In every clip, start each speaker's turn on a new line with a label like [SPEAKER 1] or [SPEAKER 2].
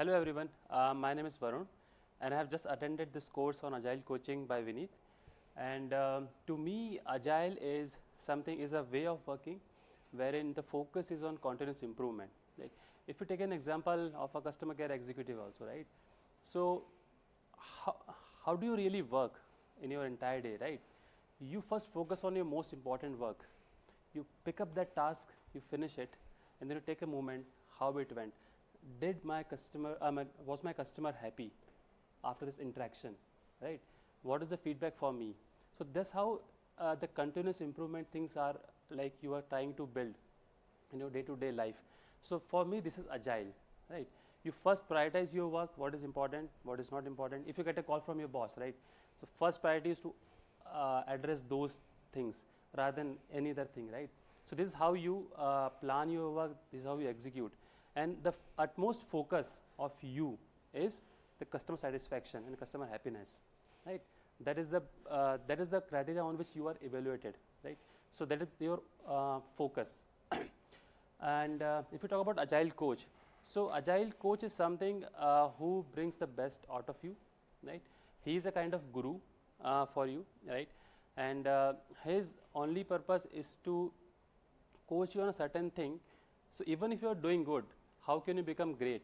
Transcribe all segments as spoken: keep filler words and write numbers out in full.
[SPEAKER 1] Hello everyone, uh, my name is Varun and I have just attended this course on Agile coaching by Vineet. And um, to me, Agile is something, is a way of working wherein the focus is on continuous improvement. Like if you take an example of a customer care executive also, right? So how, how do you really work in your entire day, right? You first focus on your most important work. You pick up that task, you finish it, and then you take a moment, how it went. Did my customer, um, was my customer happy after this interaction, right? What is the feedback for me? So that's how uh, the continuous improvement things are, like you are trying to build in your day-to-day life. So for me, this is Agile, right? You first prioritize your work, what is important, what is not important. If you get a call from your boss, right? So first priority is to uh, address those things rather than any other thing, right? So this is how you uh, plan your work, this is how you execute. And the utmost focus of you is the customer satisfaction and customer happiness, right? That is the uh, that is the criteria on which you are evaluated, right? So that is your uh, focus. And uh, if you talk about Agile coach, so Agile coach is something uh, who brings the best out of you, right? He is a kind of guru uh, for you, right? And uh, his only purpose is to coach you on a certain thing. So even if you are doing good, how can you become great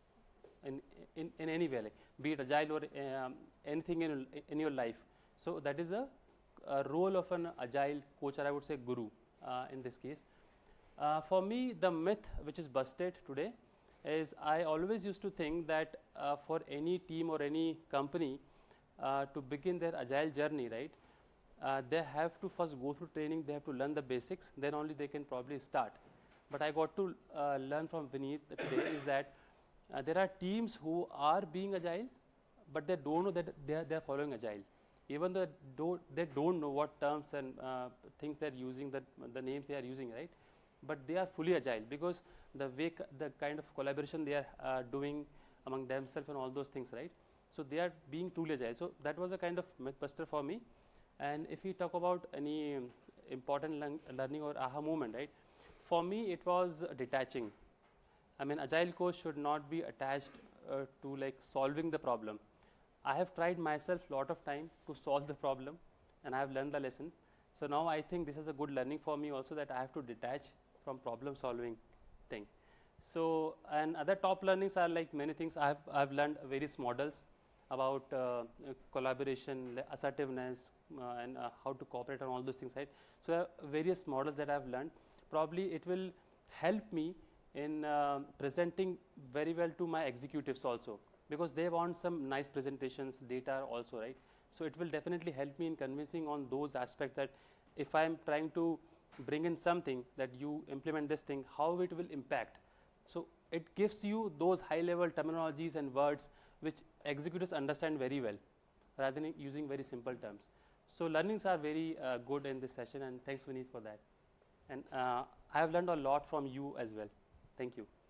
[SPEAKER 1] in, in, in any way, like, be it Agile or um, anything in, in your life. So that is a, a role of an Agile coach, or I would say guru uh, in this case. Uh, for me, the myth which is busted today is I always used to think that uh, for any team or any company uh, to begin their Agile journey, right, uh, they have to first go through training, they have to learn the basics, then only they can probably start. But I got to uh, learn from Vineet today is that uh, there are teams who are being Agile, but they don't know that they are, they are following Agile. Even though don't, they don't know what terms and uh, things they are using, that the names they are using, right? But they are fully Agile because the way, the kind of collaboration they are uh, doing among themselves and all those things, right? So they are being truly Agile. So that was a kind of mythbuster for me. And if we talk about any important learn learning or aha moment, right? For me, it was detaching. I mean, Agile coach should not be attached uh, to like solving the problem. I have tried myself a lot of time to solve the problem, and I have learned the lesson. So now I think this is a good learning for me also, that I have to detach from problem solving thing. So, and other top learnings are like many things. I have I've learned various models about uh, collaboration, assertiveness, uh, and uh, how to cooperate on all those things, right? So there are various models that I have learned. Probably it will help me in uh, presenting very well to my executives also, because they want some nice presentations, data also, right? So it will definitely help me in convincing on those aspects, that if I am trying to bring in something, that you implement this thing, how it will impact. So it gives you those high level terminologies and words which executives understand very well, rather than using very simple terms. So learnings are very uh, good in this session, and thanks Vineet for that. And uh, I have learned a lot from you as well. Thank you.